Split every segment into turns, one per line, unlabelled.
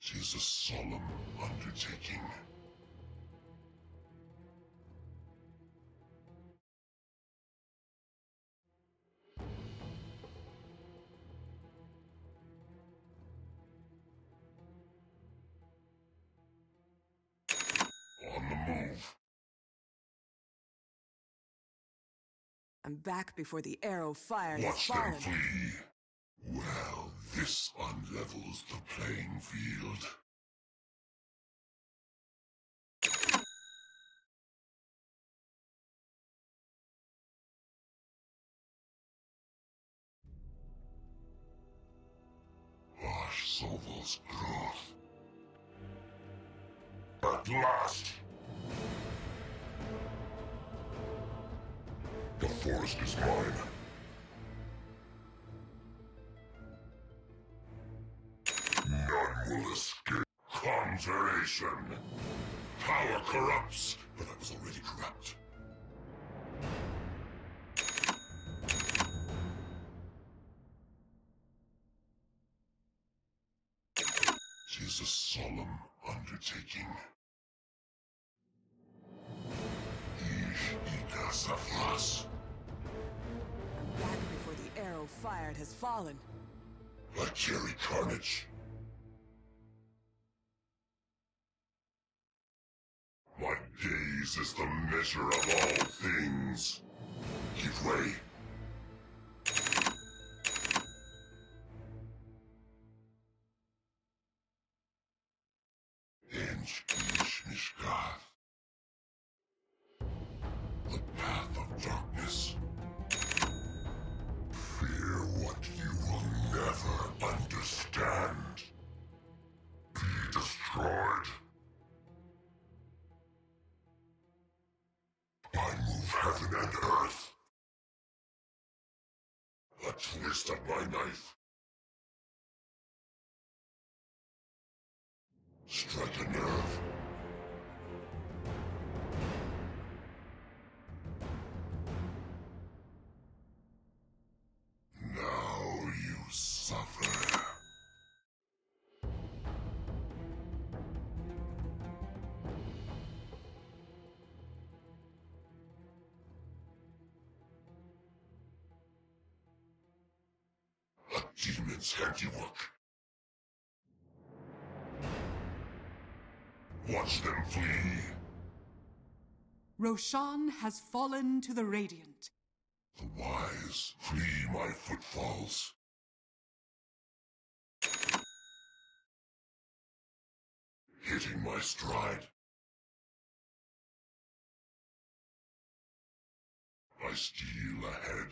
'Tis a solemn undertaking. On the move.
I'm back before the arrow fired has
Watch them
fallen.
flee. Well, this unlevels the playing field. Harsh Soval's growth. At last! The forest is mine. None will escape. Conjuration. Power corrupts, but I was already corrupt. Tis a solemn undertaking. Ish ika safras.
I'm back before the arrow fired has fallen.
I carry carnage. My gaze is the measure of all things. Give way. Inch ish mishkath. The path of darkness. Fear what you will never understand. Be destroyed. I move heaven and earth. A twist of my knife. Strike a nerve. Now you suffer. A demon's handiwork. Watch them flee.
Roshan has fallen to the Radiant.
The wise flee my footfalls. Hitting my stride. I steal ahead.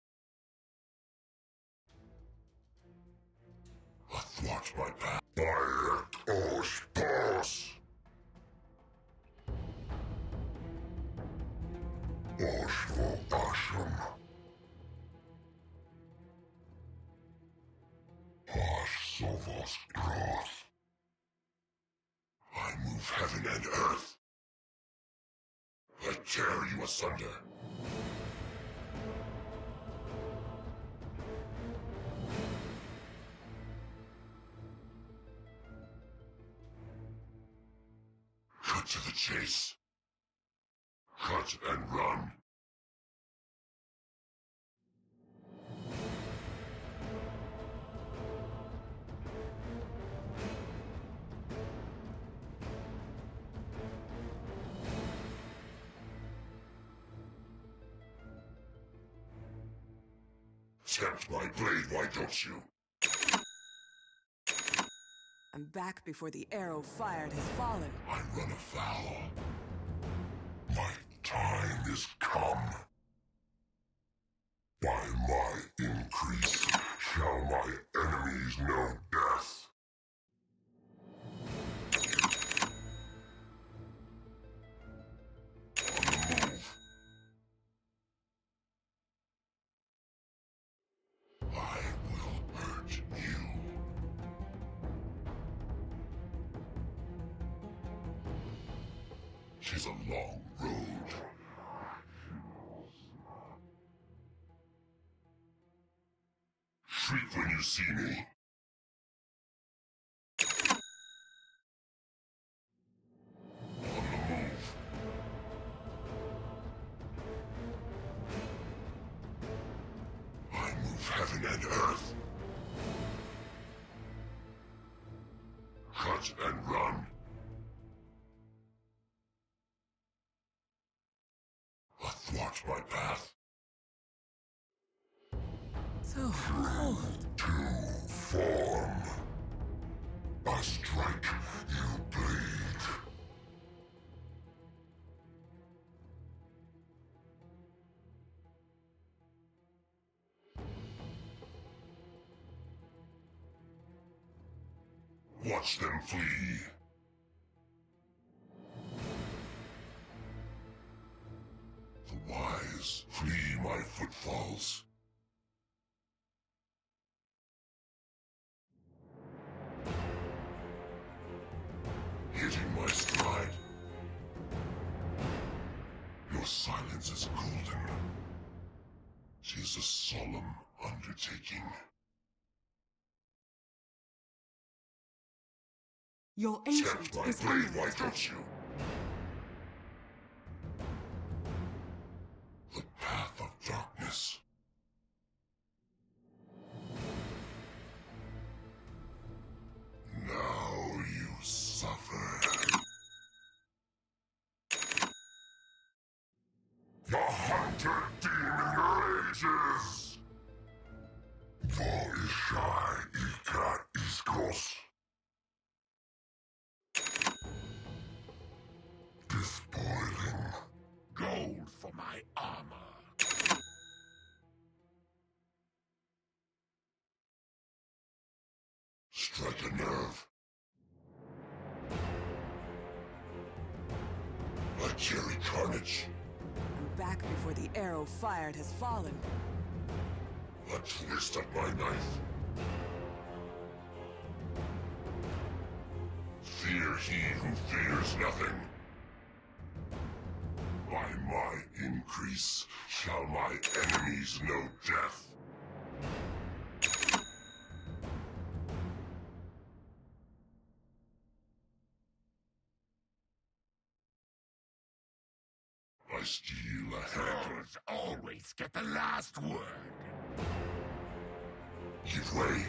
Athwart my path. Bayek Osh Boss. Oshvo Asham. Harsh Soval's growth. I move heaven and earth. I tear you asunder. Cut to the chase. Cut and run. Tempt my blade, why don't you?
I'm back before the arrow fired has fallen.
I run afoul. My time is come. By my increase shall my enemies know death. On the move. I will hurt you. Tis a long road. Shriek when you see me. Cut and run. Athwart my path.
So cold.
To form. I strike, you bleed. Watch them flee. The wise flee my footfalls. Hitting my stride. Your silence is golden. Tis a solemn undertaking.
Your
Tempt
ancient
my
is
blade,
under
why
attack.
don't you? The path of darkness. Now you suffer. The hunted demon rages! Vorishai Ika Iskos. Despoiling. Gold for my armor. Strike a nerve. I carry carnage.
I'm back before the arrow fired has fallen.
A twist of my knife. Fear he who fears nothing. By my increase shall my enemies know death. I steal ahead.
Trolls always get the last word.
Give way.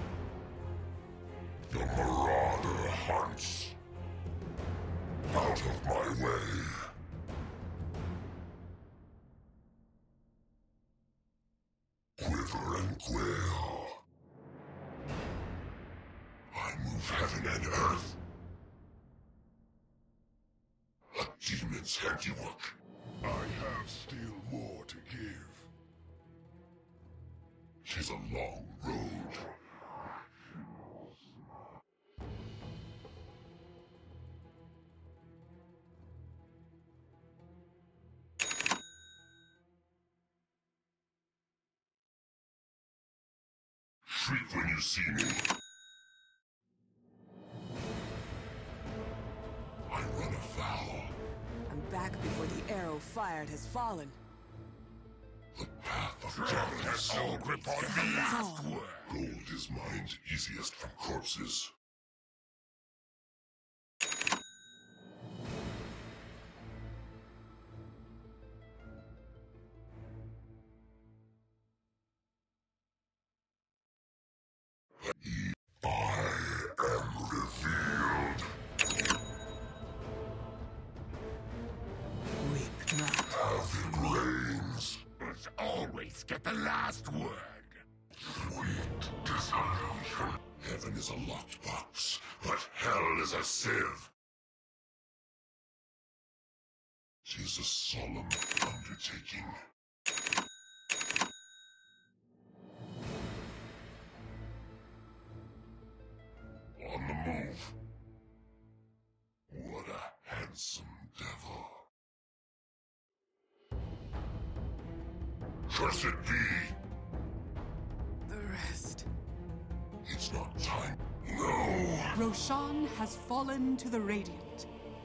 The marauder hunts. Out of my way. Quiver and quail. I move heaven and earth. A demon's handiwork.
I have still more to give.
'Tis a long road. Shriek when you see me. I run afoul.
I'm back before the arrow fired has fallen.
The path of
Trolls
darkness.
always report the last word.
Gold is mined easiest from corpses. I am revealed.
Weep not.
Havoc reigns.
Trolls always get the last word.
Sweet dissolution. Heaven is a locked box, but hell is a sieve. 'Tis a solemn undertaking. On the move. What a handsome devil. Cursed be!
The rest.
It's not time. No!
Roshan has fallen to the Radiant.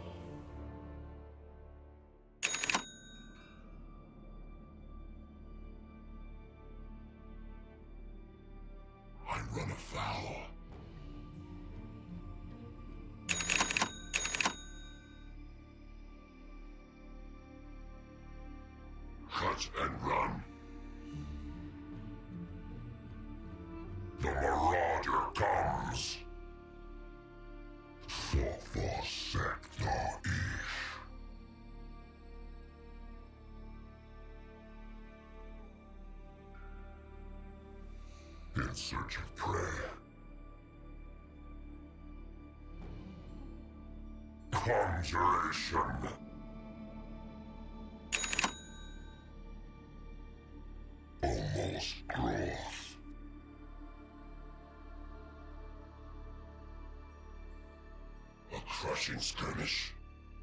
I run afoul. Cut and run. The marauder comes. in search of prey. Conjuration. Almost growth. A crushing skirmish.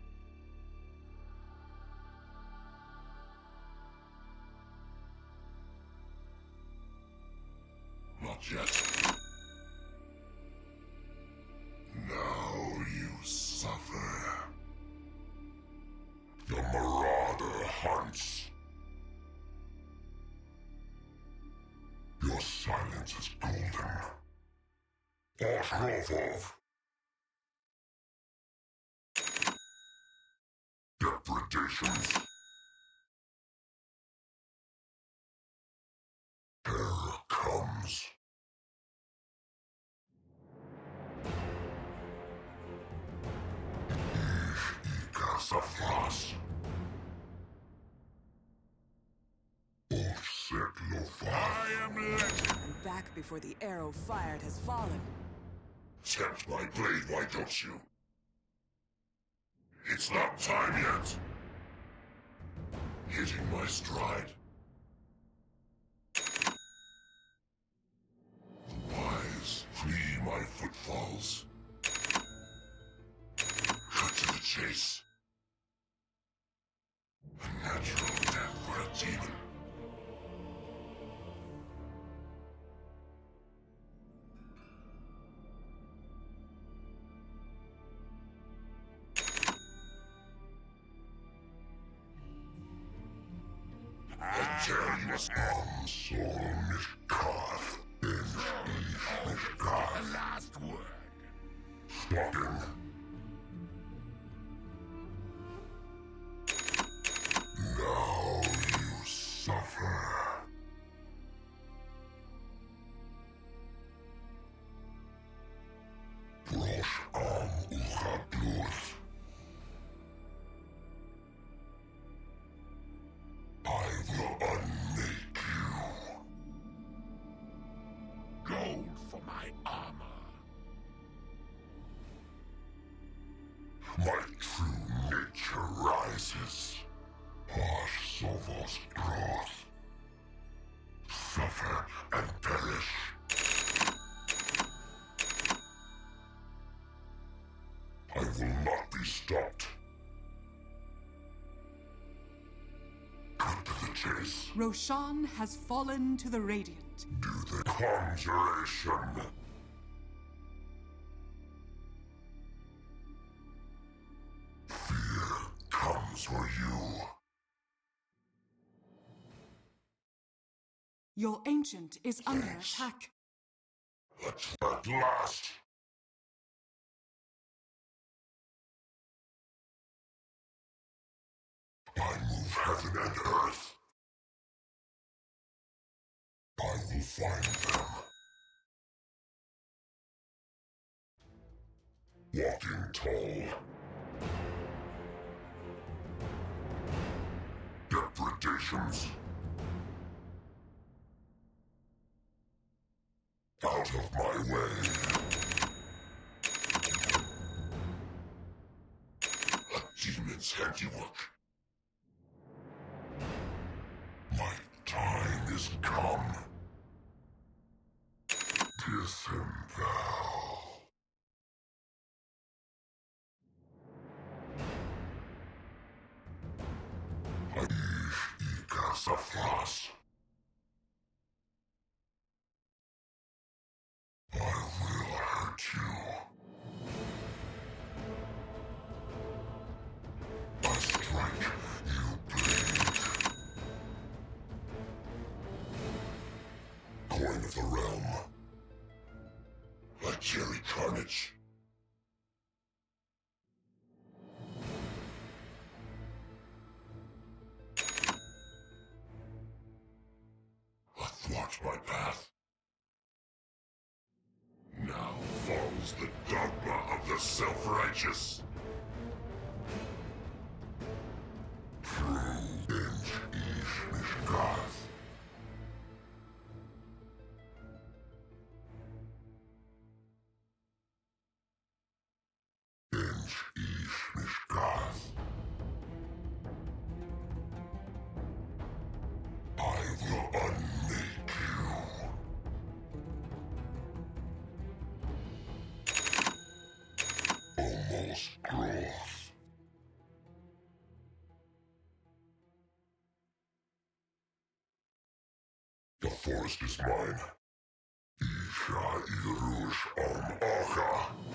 Not yet. Now you suffer. The marauder hunts. Your silence is golden. Oshrovov. Depredations. Terror comes. Ikasafras. Offset Lofar.
I am legend.
And back before the arrow fired has fallen.
Tempt my blade, why don't you? It's not time yet. Hitting my stride. The wise flee my footfalls. Cut to the chase. A natural death for a demon. I tell you, Am Sol Mishkath. Mishkath.
The last word.
Stalking. Now you suffer. Brosh am uchadluth. I will unmake you.
Gold for my armor.
My true nature rises. Harsh Sovos growth. Suffer and perish. I will not be stopped. Cut to the chase.
Roshan has fallen to the Radiant.
Do the conjuration. Fear comes for you.
Your ancient is under attack.
At last. I move heaven and earth. I will find them. Walking tall. Depredations. Out of my way. A demon's handiwork. My time is come. Disembowel. Aish Ikasafras. I will hurt you. I strike, you bleed. Coin of the realm. I carry carnage. Athwart my path. Now falls the dogma of the self-righteous. True inch ish mishkath. forest is mine. Isha Irush Ocha.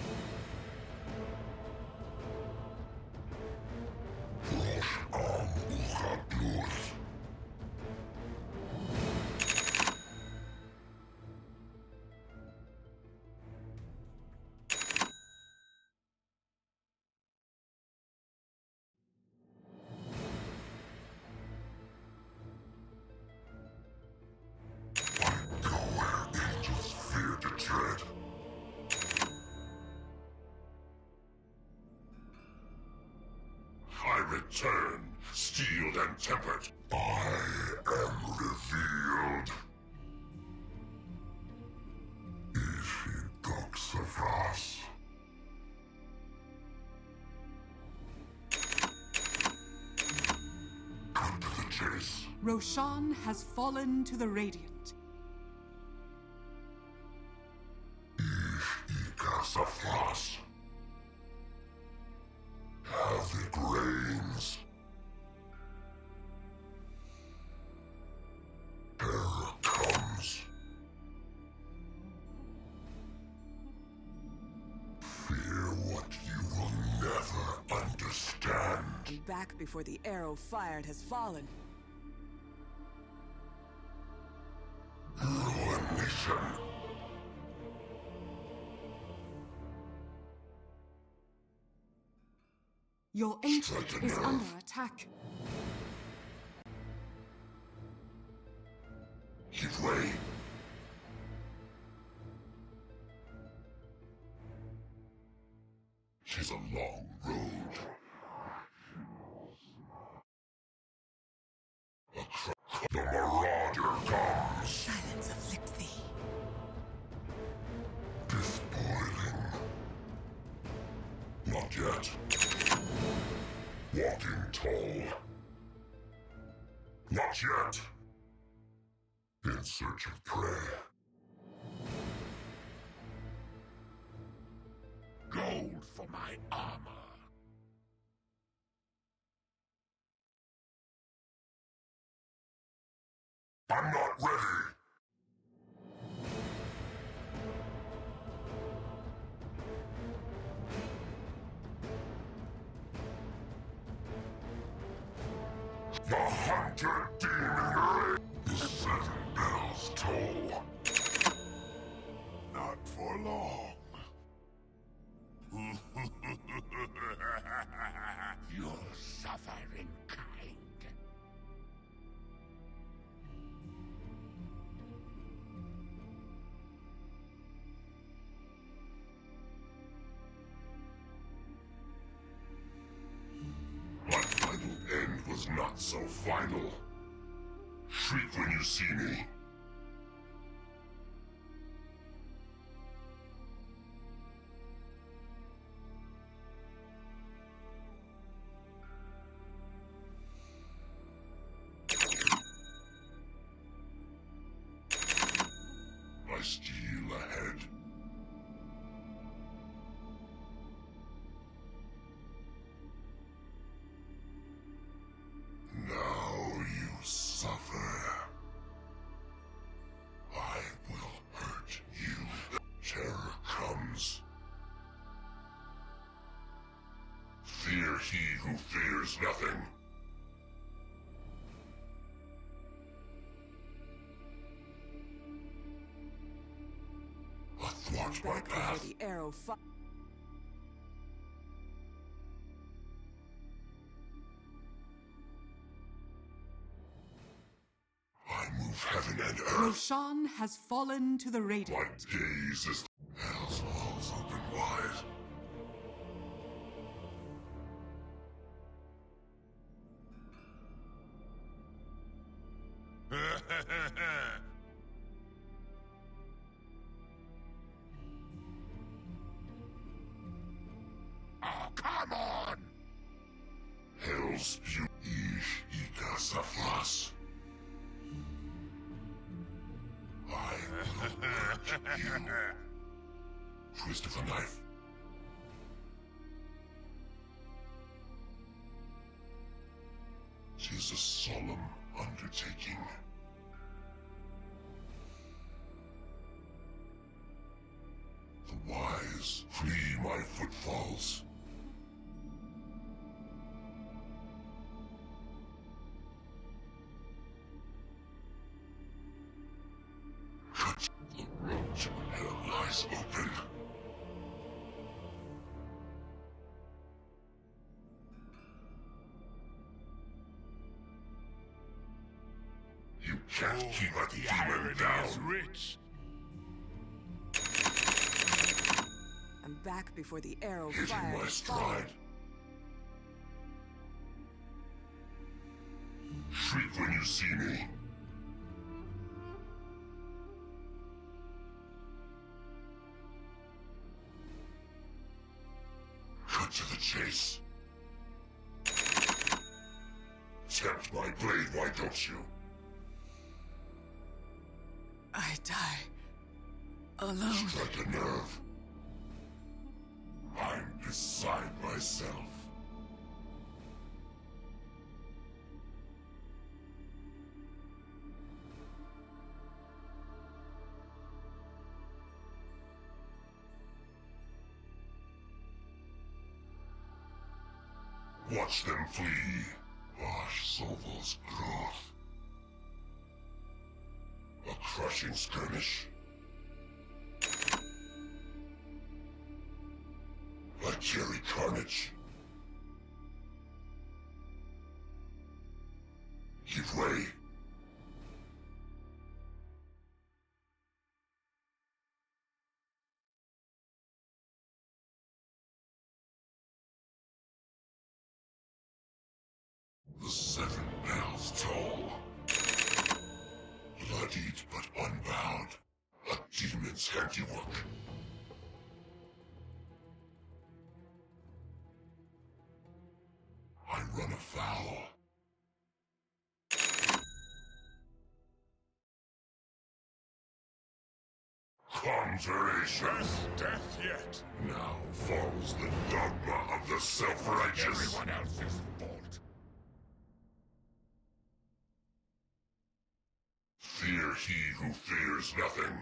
Rosh Ucha Bluth. Go where angels fear to tread. I return, steeled and tempered. I am revealed. Ishitoxavras. Cut to the chase.
Roshan has fallen to the Radiant.
Ishikasafras. Havoc reigns. Terror comes. Fear what you will never understand.
Back before the arrow fired has fallen.
Ruination.
Your ancient
Strike a
is
nerve.
under attack.
Give way. Tis a long road. The marauder comes.
Silence afflict thee.
Despoiling. Not yet. Walking tall. Not yet. In search of prey.
Gold for my armor.
I'm not ready. The hunter demon the 7 bells toll.
Not for long. You'll suffer in kind.
My final end was not so final. Shriek when you see me. I steal ahead. Now you suffer. I will hurt you. Terror comes. Fear he who fears nothing. Athwart my
Back before
path.
the arrow fired.
I move heaven and earth.
Roshan has fallen to the
My
Radiant.
gaze is hell's halls open wide.
Oh, come on!
Hell spew ish ikasaflas. I will hurt you. Twist of a knife. Tis a solemn undertaking. wise flee my footfalls. Cut. The road to hell lies open. You can't keep a demon down.
Rich.
I'm back before the arrow
Hitting
fire
my
has fallen.
stride. Shriek when you see me. Cut to the chase. Tempt my blade, why don't you?
I die alone.
Strike a nerve. I'm beside myself. Watch them flee. Wash Soval's growth. A crushing skirmish. I carry carnage. Give way. The 7 bells toll. Bloodied but unbound. A demon's handiwork. I run afoul. Conjuration.
Best death yet.
Now falls the dogma of the self-righteous.
Everyone else's fault.
Fear he who fears nothing.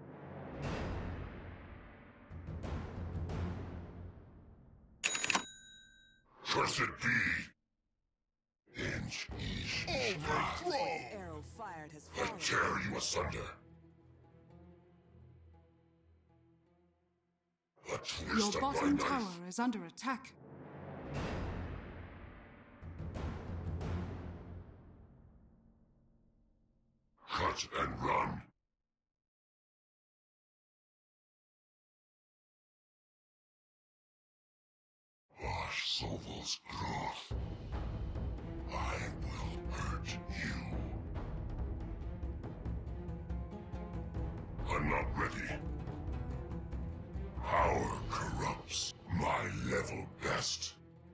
Cursed be. Inch,
The arrow fired has
I
fallen.
tear you asunder. A
Your
twist of my
bottom
knife.
tower is under attack.
Cut and run. Wash Soval's growth. I will hurt you. I'm not ready. Power corrupts my level best.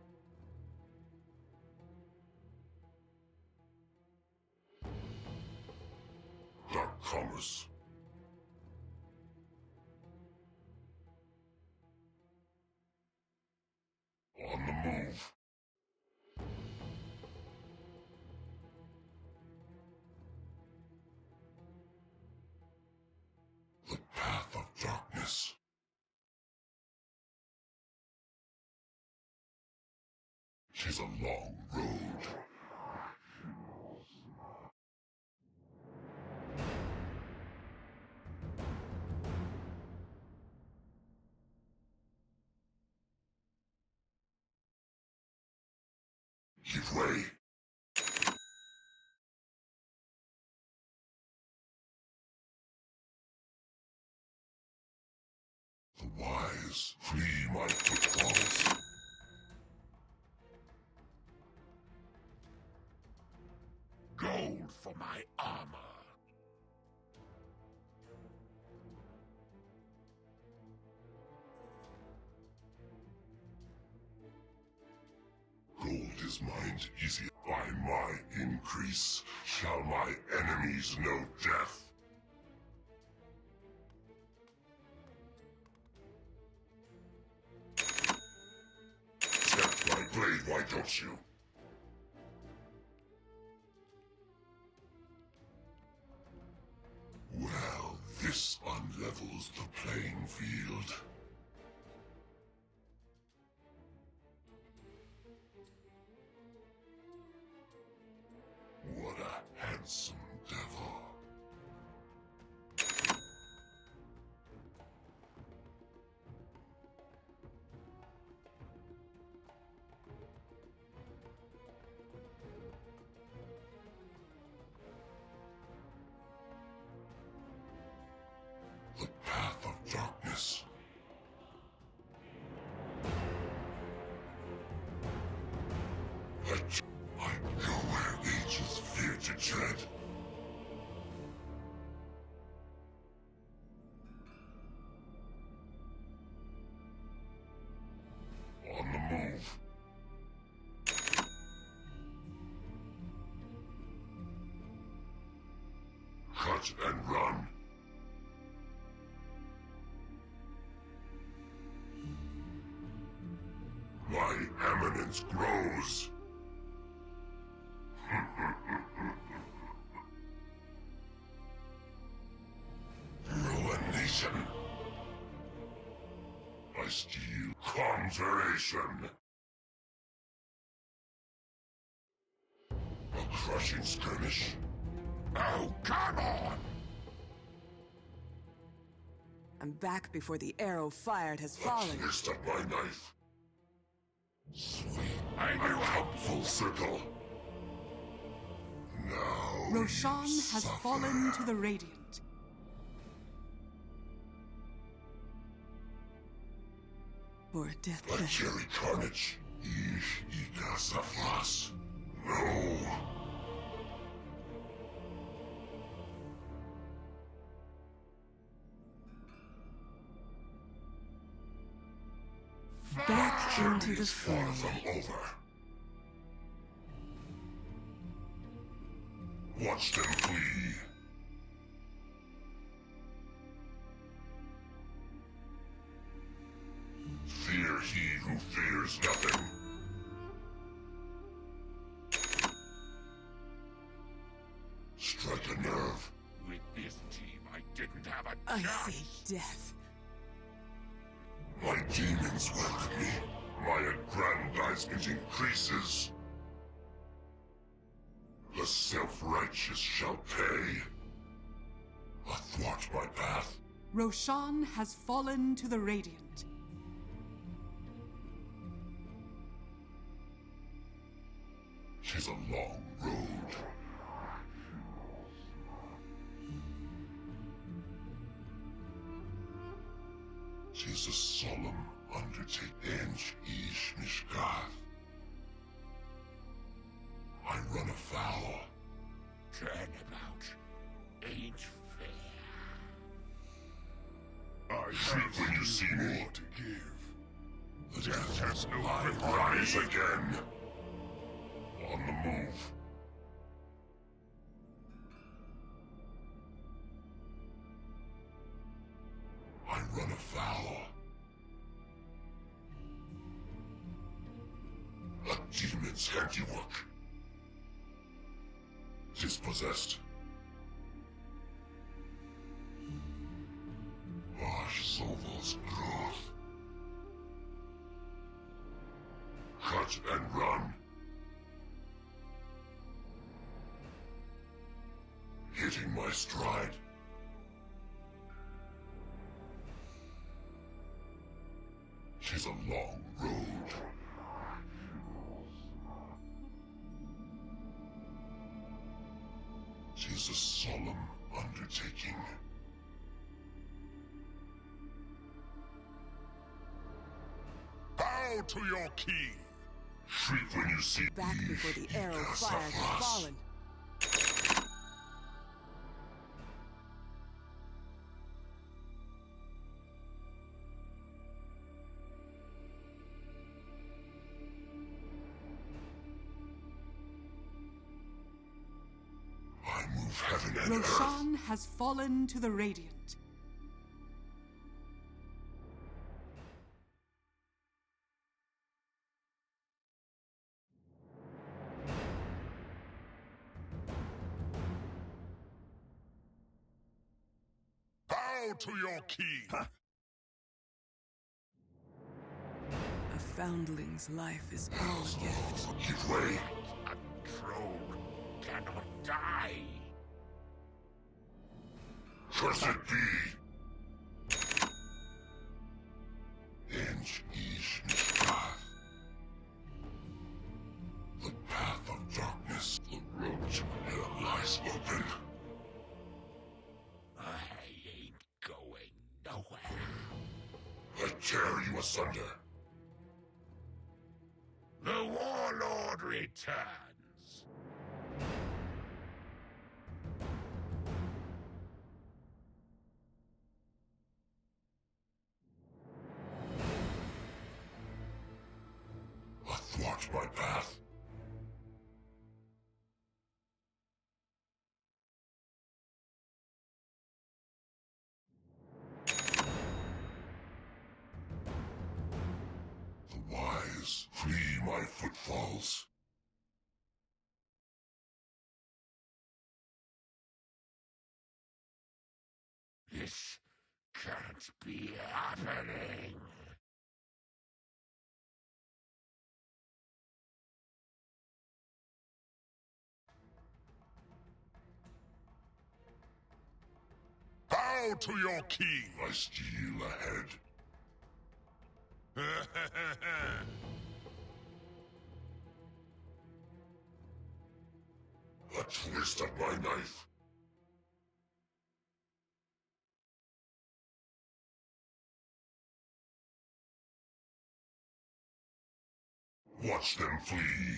Dark commerce. On the move. The path of darkness. Tis a long road. Give way. The wise flee my footfalls.
Gold for my armor.
Gold is mined easy. By my increase shall my enemies know death. Tempt my blade, why don't you? Well, this unlevels the playing field. handsome devil. The path of darkness. I go where ages fear to tread. On the move. Cut and run. My eminence grows. Ruination. I steal conjuration. A crushing skirmish.
Oh, come on!
I'm back before the arrow fired has fallen.
Twist up my knife. Sweet.
I knew
come full circle. Now
Roshan
you
has
suffer.
fallen to the Radiant.
For a death
A
bed.
cherry carnage. Ish ika safras. No.
Back into
Journey
the
is far
fray.
from over. Watch them flee. Fear he who fears nothing. Strike a nerve.
With this team, I didn't have a
I
chance.
see death.
My demons welcome me. My aggrandizement increases. The self-righteous shall pay. Athwart my path.
Roshan has fallen to the Radiant.
Tis a long road. Tis a solemn undertaking. Ish Mishkath. I run afoul.
Turnabout ain't fair.
Shriek when you see me.
To give.
The
Death has no
I
grip.
rise again. On the move. I run afoul. A demon's handiwork. Dispossessed. Vash Soval's growth. Cut and run. Hitting my stride. Tis a long road. Tis a solemn undertaking.
Bow to your king.
Shriek when you see
Back
me.
before the arrow
Ika
fired has
Safras.
fallen.
I move heaven and earth.
Roshan has fallen to the Radiant.
Bow to your king.
A foundling's life is all a gift.
Give way.
A troll cannot die.
Cursed be! Inch ish mishpath. The path of darkness, the road to hell lies open.
I ain't going nowhere.
I tear you asunder.
The Warlord returns.
Athwart my path. The wise flee my footfalls.
This can't be happening. Bow to your king.
I steal ahead. A twist of my knife. Watch them flee.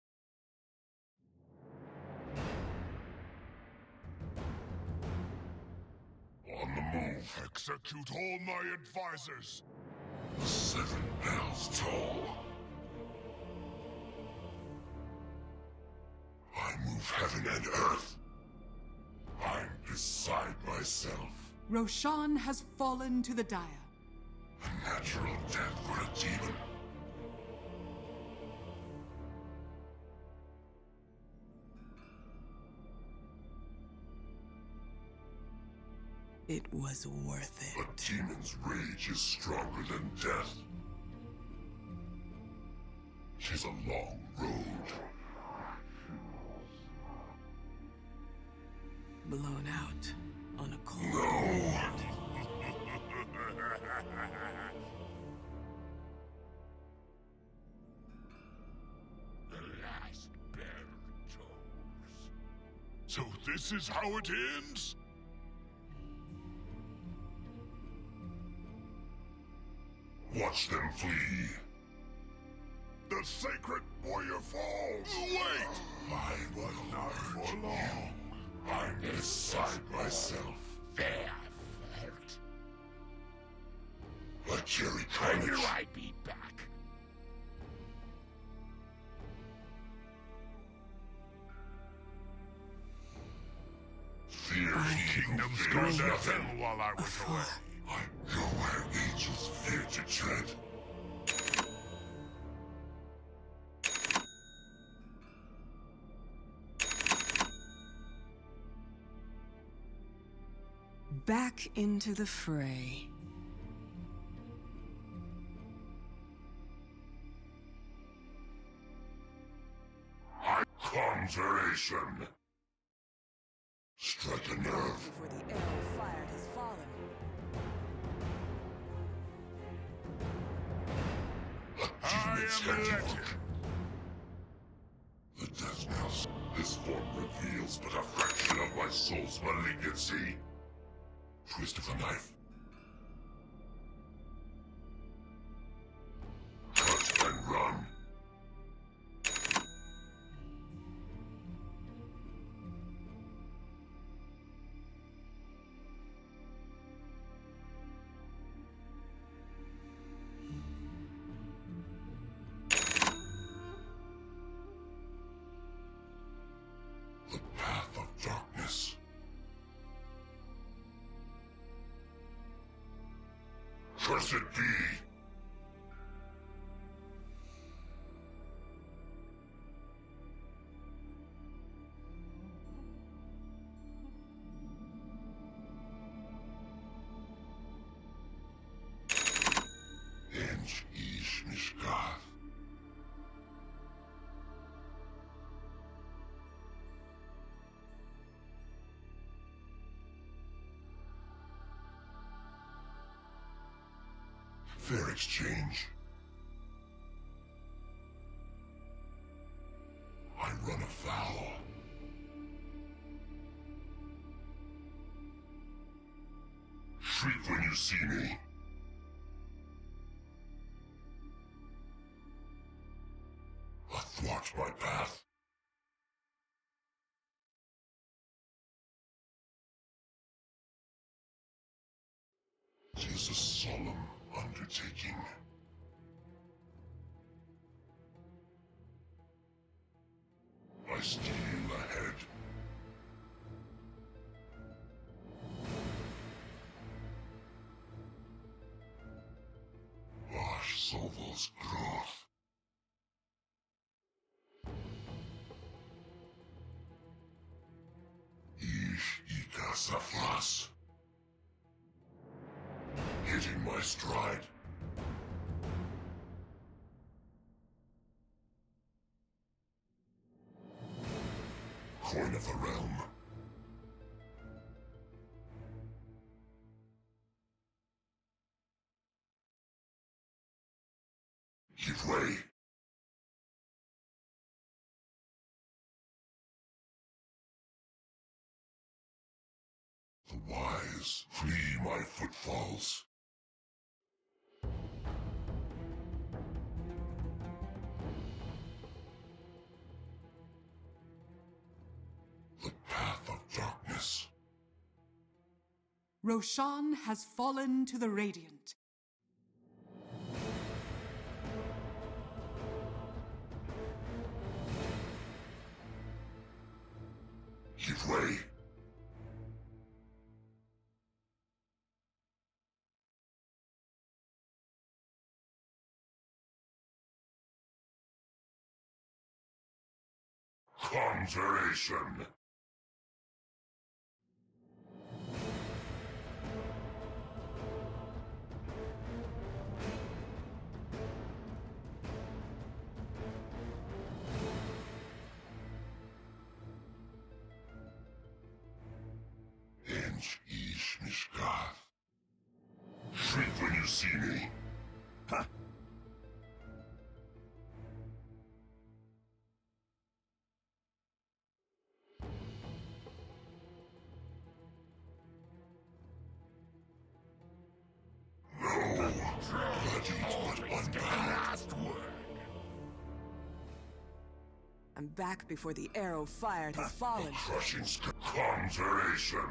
On the move.
Execute all my advisors.
The 7 bells toll. I move heaven and earth. I'm beside myself.
Roshan has fallen to the dire.
A natural death for a demon.
It was worth it.
A demon's rage is stronger than death. 'Tis a long road.
Blown out on a cold
No!
The last bell tolls. So this is how it ends?
Watch them flee.
The sacred warrior falls! Wait!
I will not for long. I'm beside myself.
Fair felt.
I carry
I knew
carnage.
I'd be back.
Fear
I
he who
Kingdoms
fears
go to
nothing.
hell while I was
afar.
away.
I go where angels fear to tread.
Back into the fray.
Conjuration. Strike a nerve.
Before the arrow fired has fallen.
A
I
demon's
am
handiwork.
legend.
The death knells. This form reveals but a fraction of my soul's malignancy. Twist of the knife. Cut and run. The path of darkness. Cursed be! Inch ish mishkath. fair exchange. I run afoul. Shriek when you see me. Athwart my path. 'Tis a solemn undertaking. I steal ahead. Wash Sovel's growth. Ish Ika Safras. Hitting my stride. Coin of the realm. Give way. The wise flee my footfalls. The path of darkness.
Roshan has fallen to the Radiant.
Give way. Conjuration. Ench ish mishkath. Shriek when you see me. Ha! No, bloodied but unbound.
Last word.
I'm back before the arrow fired has fallen.
Crushing conjuration.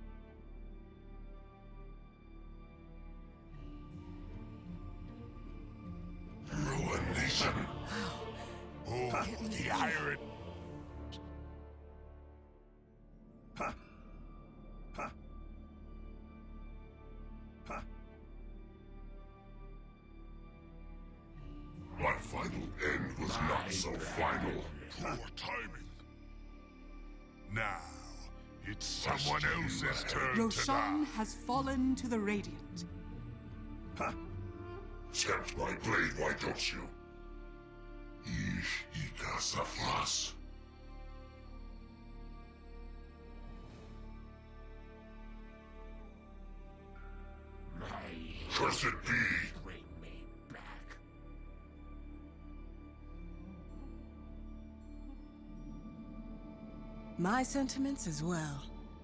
Ruination.
Oh, the iron.
My final end was not so final.
Poor timing. Now, it's someone else's turn to
Roshan
die.
has fallen to the Radiant.
Tempt my blade, why don't you? Ish Ika Safras. Cursed be!
Bring me back.
My sentiments as well.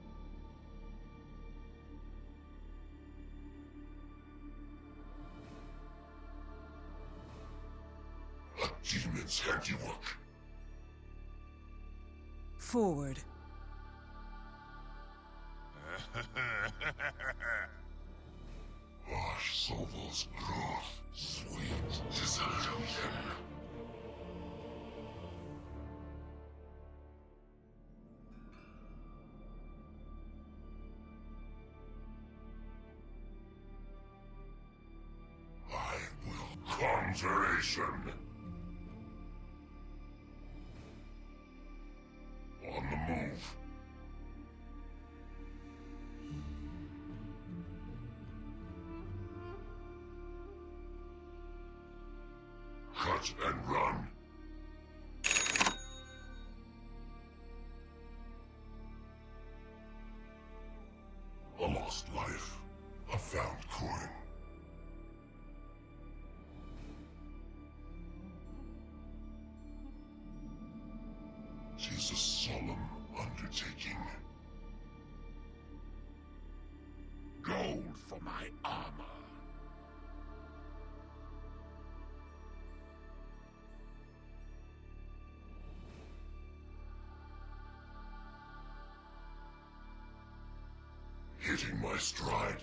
A demon's handiwork.
Forward.
Wash Sovel's growth. Sweet disillusion. I will conjuration. On the move. Cut and run. A lost life. A found coin. hitting my stride.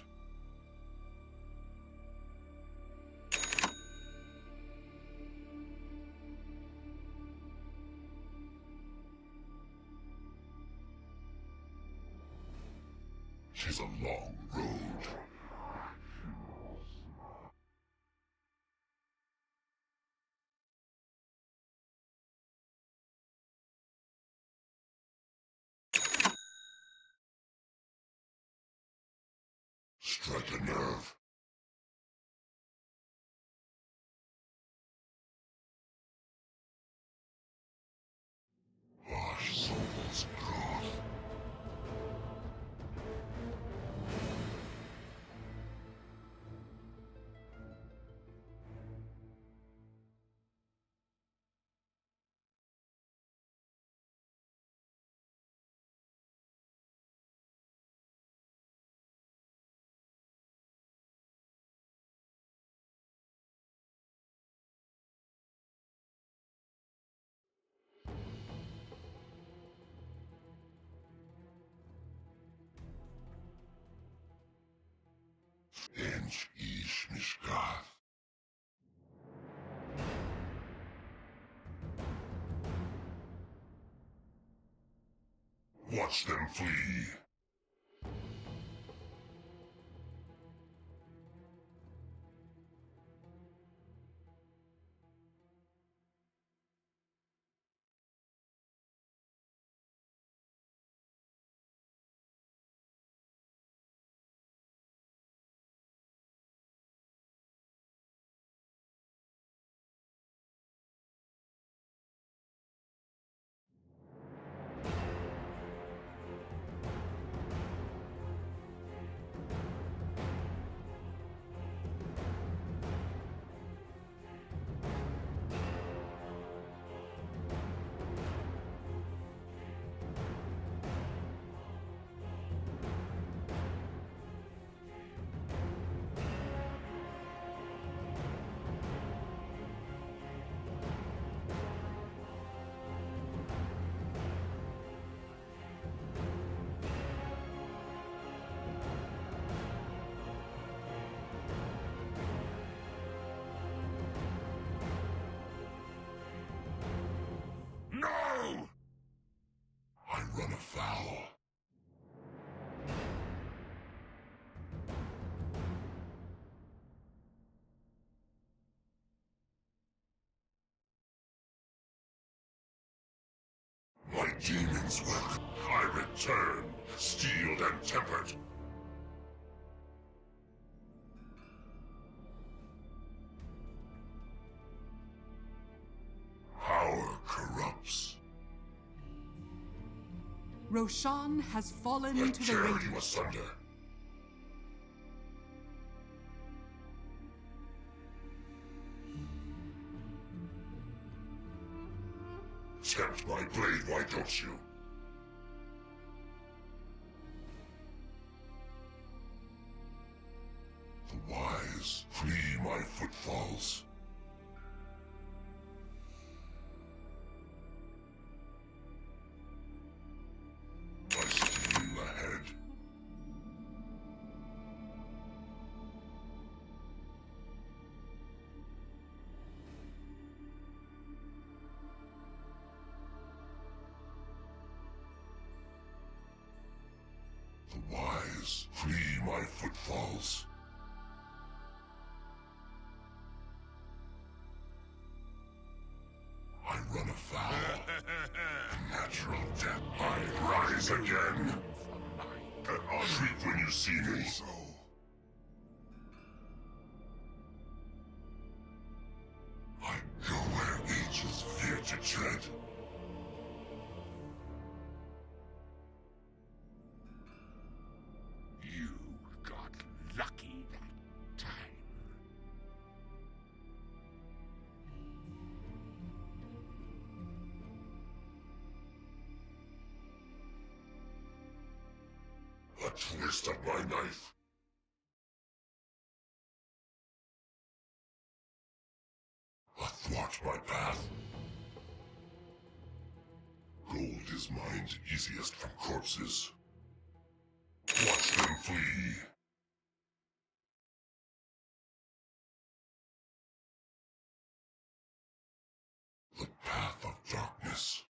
Tis a long road. Strike a nerve. Harsh soul's growth. Inch ish mishkath. Watch them flee. No! I run afoul. My demons will. I return, steeled and tempered. Power corrupts.
Roshan has fallen
Let
to the
tear you
radiant.
asunder. Tempt my blade, why don't you? The wise flee my footfalls. I steal ahead. The wise flee my footfalls. I run afoul. Natural death. I rise again. Shriek when you see me. I go where ages fear to tread.
You got lucky that time.
A twist of my knife. Athwart my path. Gold is mined easiest from corpses. Watch them flee. The path of darkness.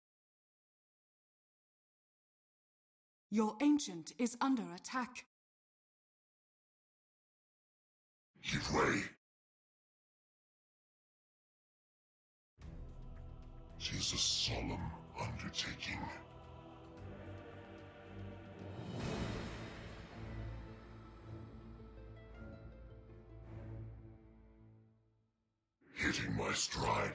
Your ancient is under attack.
Give way. It is a solemn undertaking. Hitting my stride.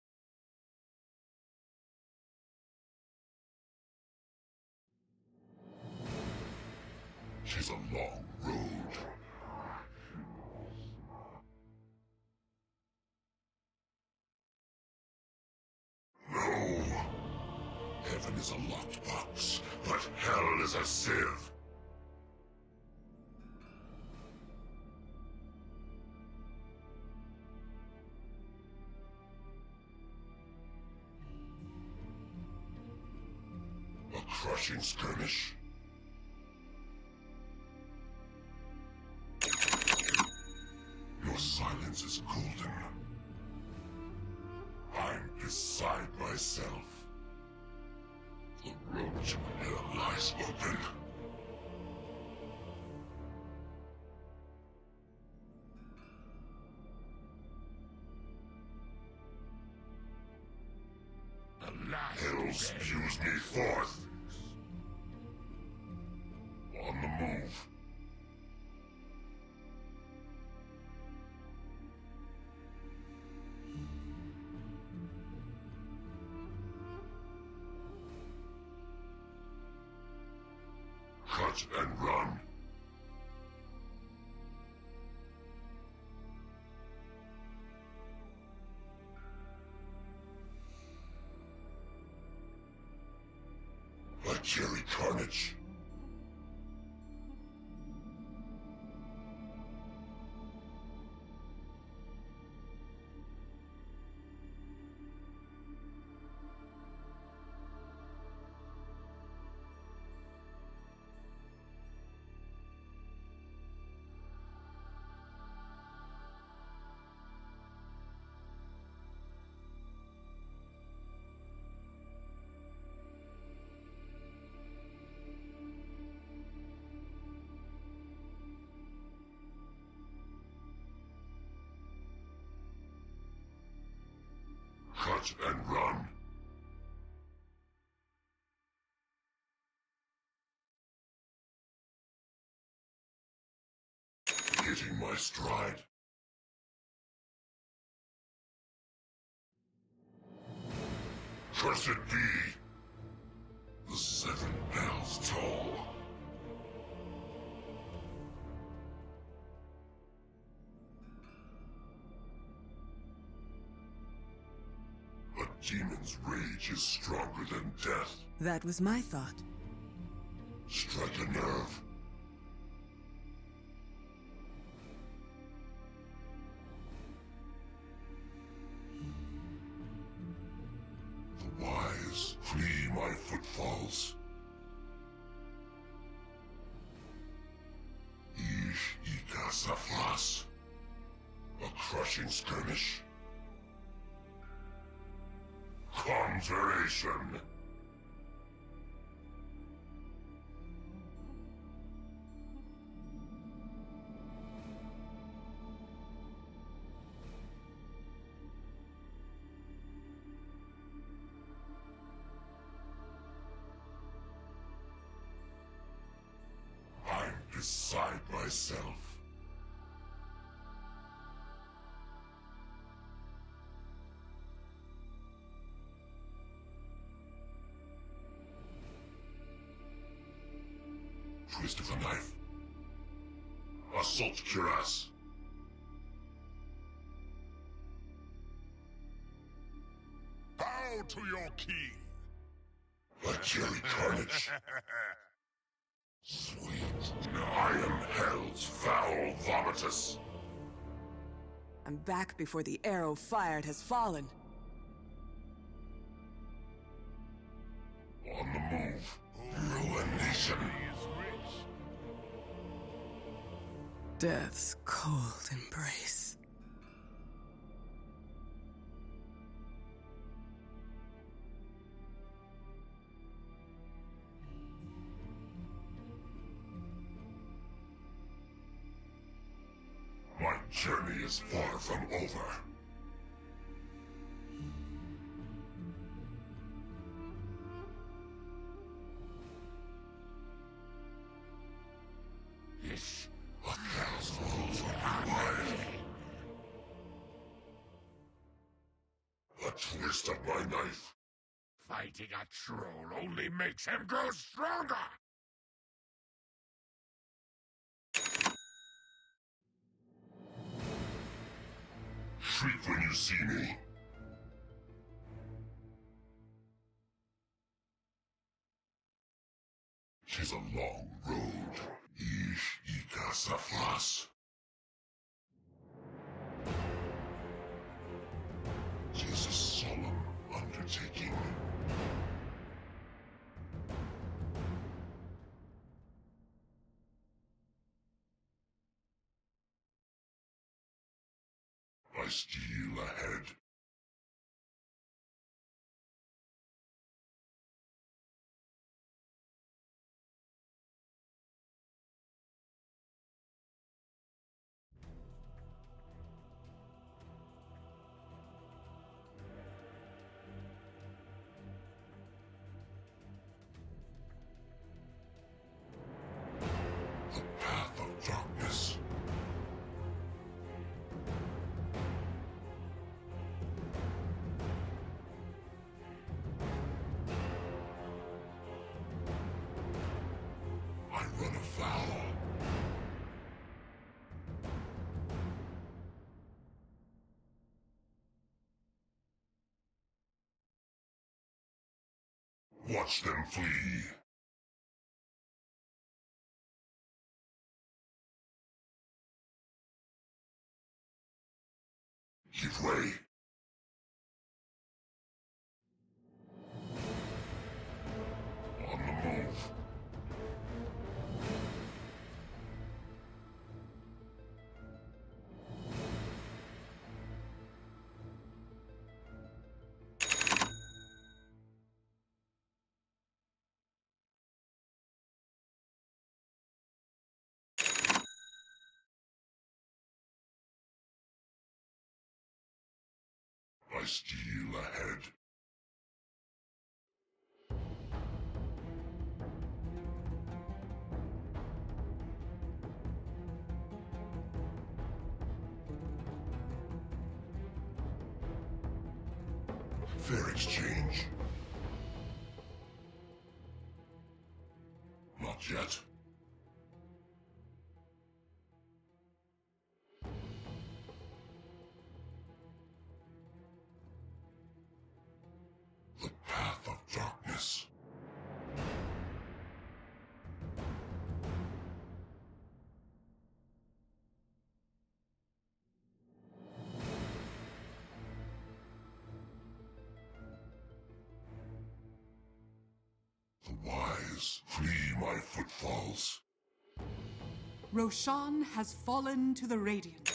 Tis a long road. No. Heaven is a locked box, but hell is a sieve. A crushing skirmish? Your silence is golden. I'm beside myself. The road to hell lies open.
The last
Hell spews me forth. On the move. Cut and run. I carry carnage. Cut and run. Hitting my stride. Cursed be. The 7 bells toll. A demon's rage is stronger than death.
That was my thought.
Strike a nerve. The wise flee my footfalls. Ish ika safras. A crushing skirmish. Conjuration. I'm beside myself. Twist of the knife. Assault cuirass.
Bow to your king.
I carry carnage. Sweet. I am hell's foul vomitus.
I'm back before the arrow fired has fallen.
On the move. Ruination.
He is rich.
Death's cold embrace.
My journey is far from over.
This
A castle for my life. A twist of my knife.
fighting a troll only makes him grow stronger!
Shriek when you see me. Tis a long road. Ish ika safras. Tis a solemn undertaking. I steal ahead. The path of darkness. I run afoul. Watch them flee. Give way. On the move. I steal ahead. Fair exchange. Not yet. The path of darkness. The wise flee my footfalls.
Roshan has fallen to the Radiant.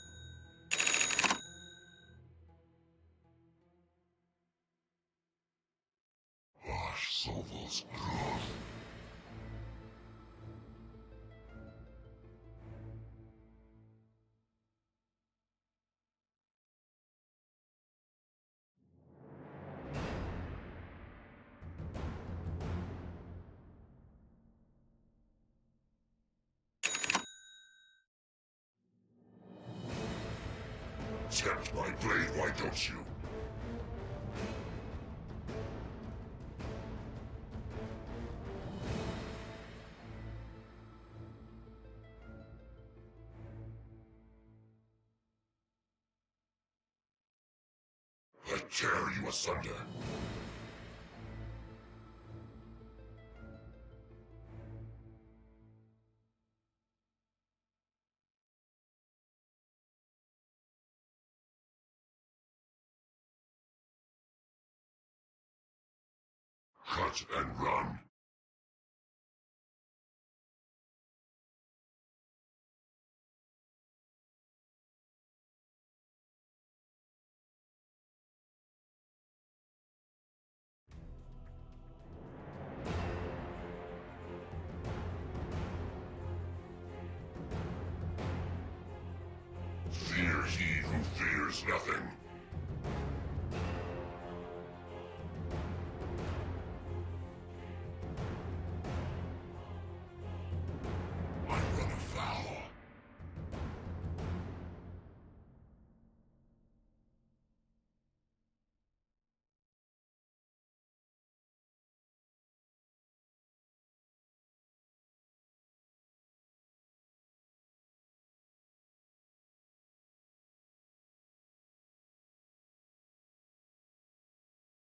Harsh Sovel's growth. Tempt my blade, why don't you? I tear you asunder. Cut and run. is nothing.